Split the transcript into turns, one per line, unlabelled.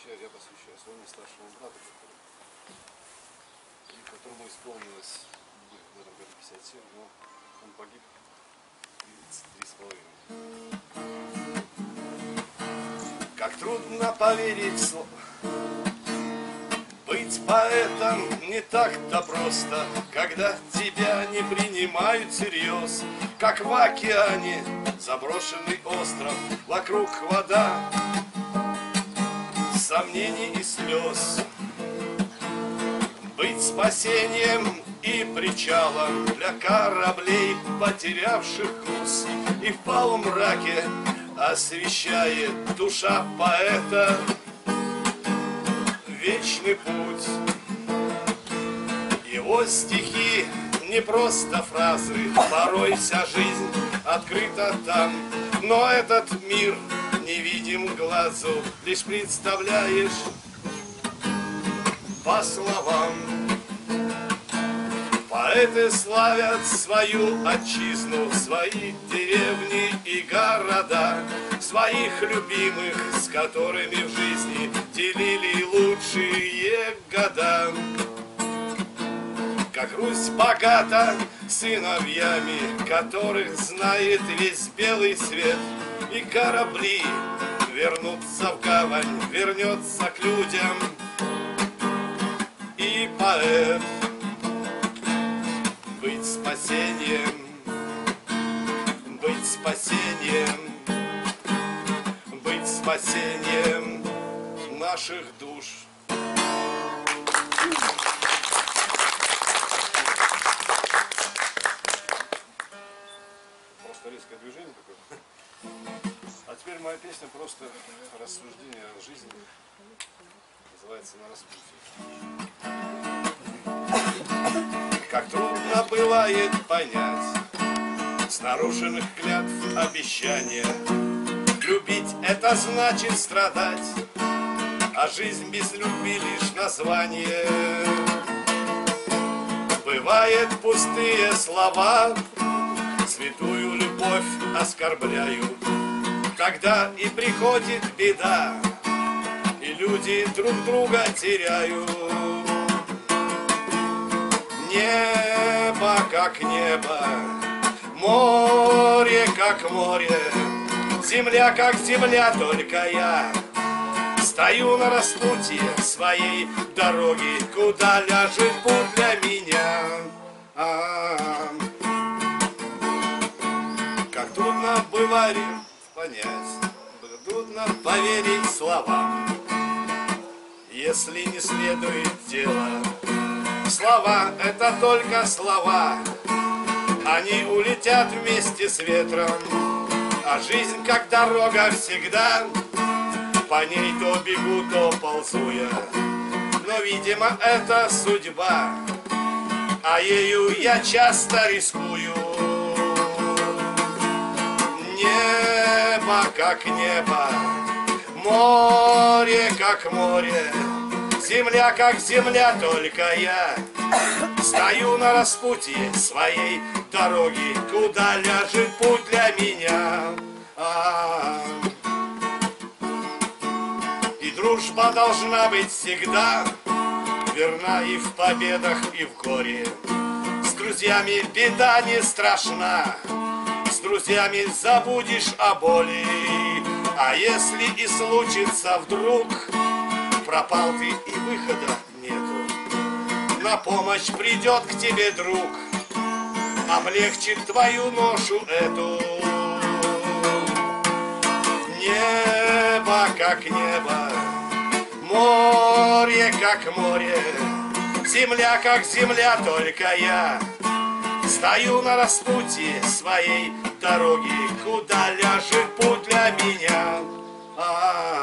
я посвящаю своему старшему брату, которому исполнилось в этом году 57, но он погиб 33,5.
Как трудно поверить, быть поэтом не так-то просто, когда тебя не принимают всерьез. Как в океане заброшенный остров, вокруг вода сомнений и слез. Быть спасением и причалом для кораблей, потерявших курс, и в полумраке освещает душа поэта вечный путь. Его стихи не просто фразы, порой вся жизнь открыта там, но этот мир невидим глазу, лишь представляешь по словам. Поэты славят свою отчизну, свои деревни и города, своих любимых, с которыми в жизни делили лучшие года. Как Русь богата сыновьями, которых знает весь белый свет, и корабли вернутся в гавань, вернется к людям и поэт. Быть спасением, быть спасением, быть спасением наших душ.
Просто резкое движение такое. А теперь моя песня просто рассуждение о жизни. Называется «На распутье».
Как трудно бывает понять с нарушенных клятв обещания. Любить — это значит страдать, а жизнь без любви лишь название. Бывает пустые слова, святую любовь оскорбляют. Тогда и приходит беда, и люди друг друга теряют. Небо как небо, море как море, земля как земля, только я стою на распутье своей дороги, куда ляжет путь для меня. Как трудно бывает понять, трудно поверить словам, если не следует дело. Слова — это только слова, они улетят вместе с ветром, а жизнь как дорога всегда, по ней то бегу, то ползу я, но, видимо, это судьба, а ею я часто рискую. Небо как небо, море как море, земля как земля, только я стою на распутье своей дороги, куда ляжет путь для меня. И дружба должна быть всегда верна и в победах, и в горе. С друзьями беда не страшна, с друзьями забудешь о боли. А если и случится вдруг, пропал ты и выхода нету, на помощь придет к тебе друг, облегчит твою ношу эту. Небо как небо, море как море, земля как земля, только я стою на распутье своей дороги, куда ляжет путь для меня.